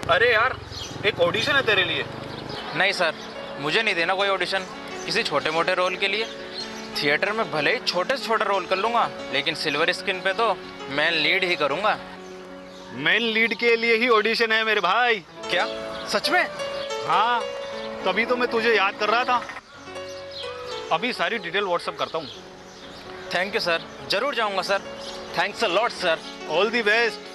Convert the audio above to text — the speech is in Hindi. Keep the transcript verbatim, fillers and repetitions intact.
अरे यार, एक ऑडिशन है तेरे लिए। नहीं सर, मुझे नहीं देना कोई ऑडिशन किसी छोटे मोटे रोल के लिए। थिएटर में भले ही छोटे से छोटा रोल कर लूँगा, लेकिन सिल्वर स्क्रीन पे तो मैं लीड ही करूँगा। मेन लीड के लिए ही ऑडिशन है मेरे भाई। क्या सच में? हाँ, तभी तो मैं तुझे याद कर रहा था। अभी सारी डिटेल व्हाट्सएप करता हूँ। थैंक यू सर, जरूर जाऊँगा sir. Thanks a lot sir. All the best.